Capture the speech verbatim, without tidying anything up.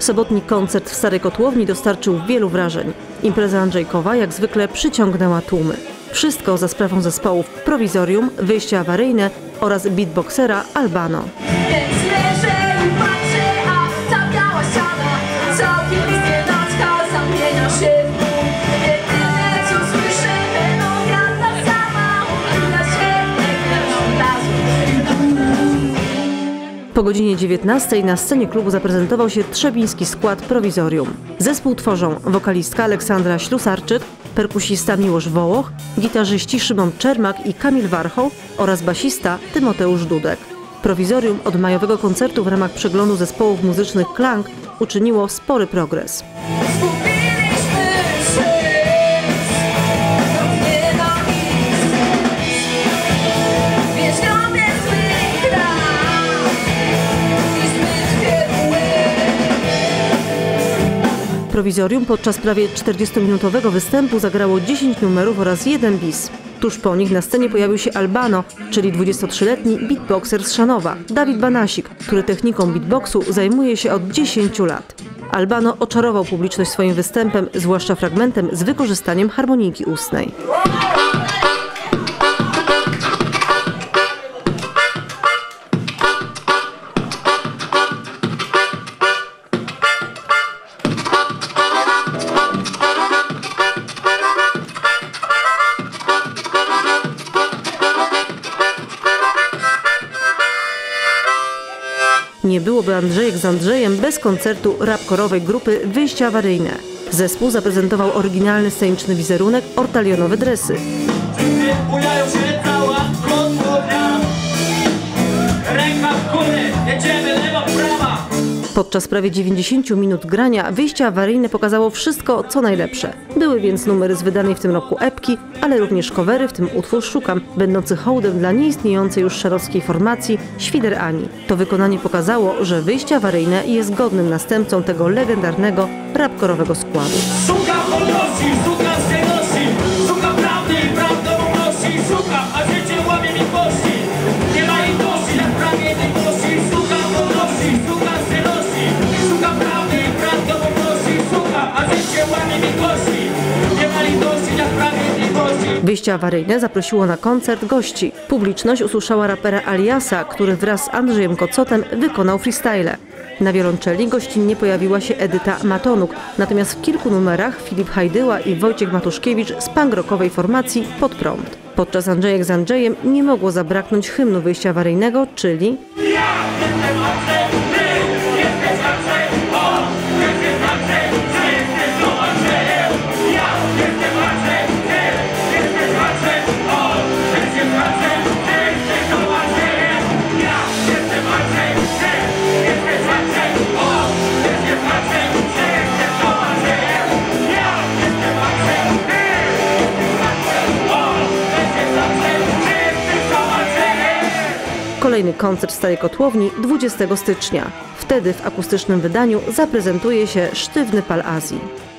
Sobotni koncert w Starej Kotłowni dostarczył wielu wrażeń. Impreza Andrzejkowa jak zwykle przyciągnęła tłumy. Wszystko za sprawą zespołów Prowizorium, Wyjście Awaryjne oraz beatboxera Albano. Po godzinie dziewiętnastej na scenie klubu zaprezentował się trzebiński skład Prowizorium. Zespół tworzą wokalistka Aleksandra Ślusarczyk, perkusista Miłosz Wołoch, gitarzyści Szymon Czermak i Kamil Warchoł oraz basista Tymoteusz Dudek. Prowizorium od majowego koncertu w ramach przeglądu zespołów muzycznych Klang uczyniło spory progres. Prowizorium podczas prawie czterdziestominutowego występu zagrało dziesięć numerów oraz jeden bis. Tuż po nich na scenie pojawił się Albano, czyli dwudziestotrzyletni beatboxer z Szanowa, Dawid Banasik, który techniką beatboxu zajmuje się od dziesięciu lat. Albano oczarował publiczność swoim występem, zwłaszcza fragmentem z wykorzystaniem harmonijki ustnej. Nie byłoby Andrzejek z Andrzejem bez koncertu rapkorowej grupy Wyjście Awaryjne. Zespół zaprezentował oryginalny sceniczny wizerunek, ortalionowe dresy. Podczas prawie dziewięćdziesięciu minut grania Wyjście Awaryjne pokazało wszystko, co najlepsze. Były więc numery z wydanej w tym roku epki, ale również covery, w tym utwór Szukam, będący hołdem dla nieistniejącej już szarowskiej formacji Świder Ani. To wykonanie pokazało, że Wyjście Awaryjne jest godnym następcą tego legendarnego rapkorowego składu. Szukam wolności, szukam szczerości, szukam prawdy i prawdą unosi, szukam, a życie łamie mi kości. Nie ma litości, jak sprawiedliwości, szukam wolności, szukam szczerości, szukam prawdy i prawdą unosi, szukam, a życie łamie mi kości. Nie ma litości, jak sprawiedliwości. Wyjście Awaryjne zaprosiło na koncert gości. Publiczność usłyszała rapera Aliasa, który wraz z Andrzejem Kocotem wykonał freestyle. Na wiolonczeli gościnnie pojawiła się Edyta Matonuk, natomiast w kilku numerach Filip Hajdyła i Wojciech Matuszkiewicz z punk rockowej formacji Pod Prąd. Podczas Andrzejek z Andrzejem nie mogło zabraknąć hymnu Wyjścia Awaryjnego, czyli kolejny koncert w Starej Kotłowni dwudziestego stycznia. Wtedy w akustycznym wydaniu zaprezentuje się Sztywny Pal Azji.